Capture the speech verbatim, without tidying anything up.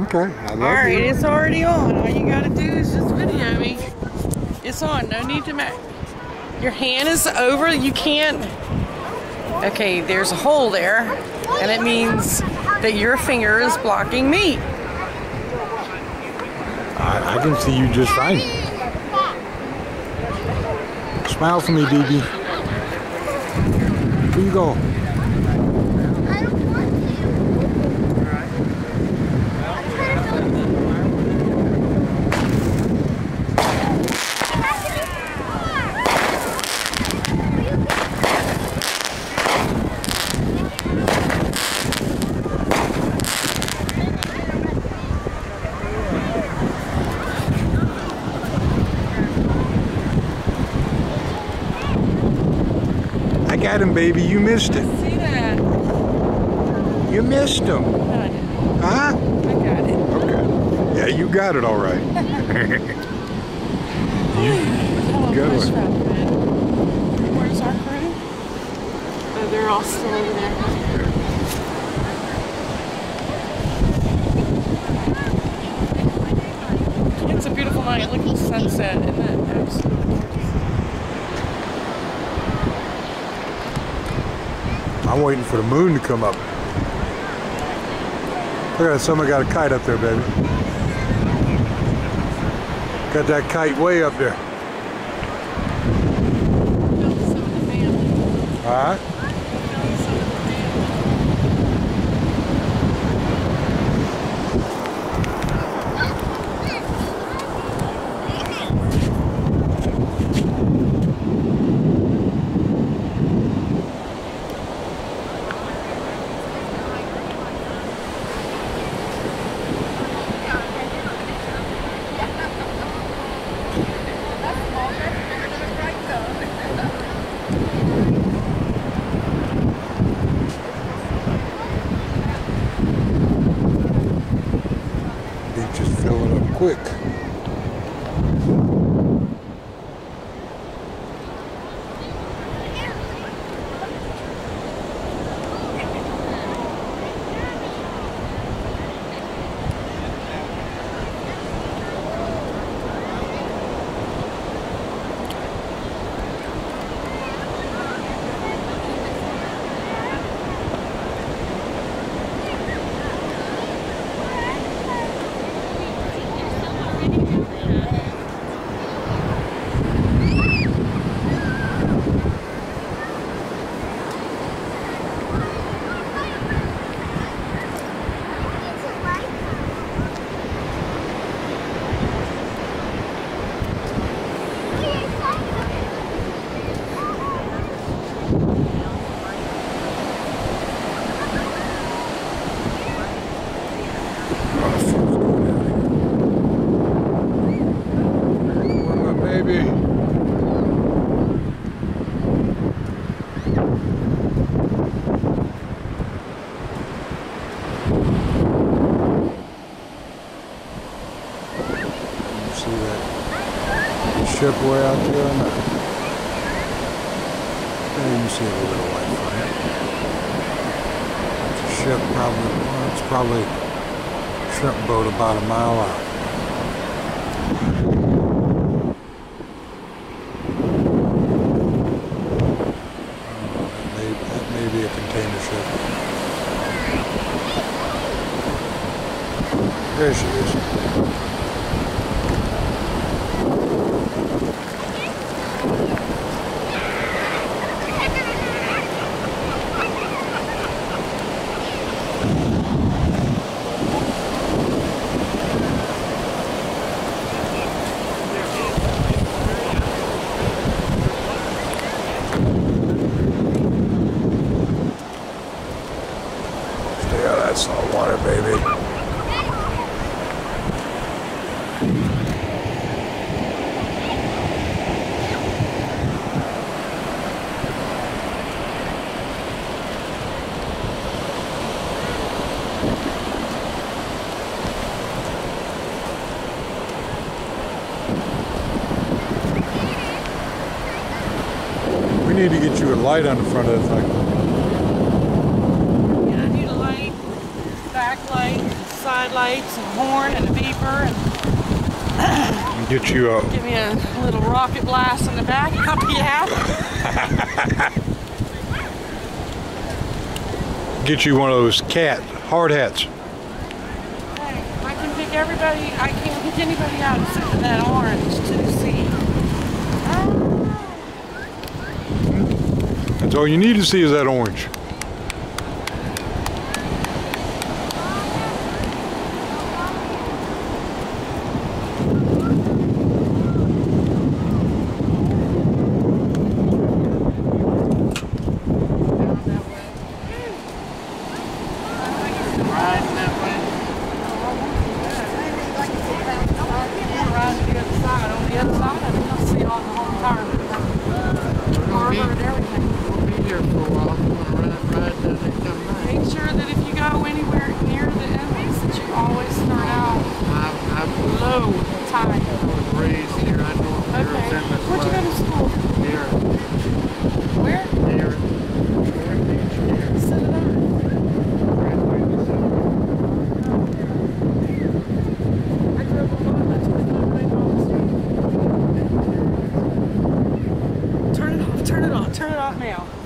Okay. I love All right, you. it's already on. All you gotta do is just video me. It's on. No need to match. Your hand is over. You can't. Okay, there's a hole there, and it means that your finger is blocking me. I, I can see you just fine. Smile for me, B B. Here you go. I got him, baby. You missed it. See that? You missed him. No, I didn't. Huh? I got it. Okay. Yeah, you got it all right. you, good one. Where's our crew? Oh, they're all still over there. It's a beautiful night. Look at the sunset. Isn't that absolutely gorgeous? I'm waiting for the moon to come up. Look at that, someone got a kite up there, baby. Got that kite way up there. Alright. Just fill it up quick. Ship way out there on that. There you can see a little white flag. It's a ship probably, well, it's probably a shrimp boat about a mile out. Oh, that, may, that may be a container ship. There she is. Stay out of that salt water, baby. We need to get you a light on the front of the thing. Yeah, I need a light, back light, side side lights and horn and a beeper and Get you a... give me a little rocket blast in the back. I'll be happy. Get you one of those cat hard hats. Hey, I can pick everybody, I can't pick anybody out except for that orange two C. That's all you need to see is that orange. Turn it off now.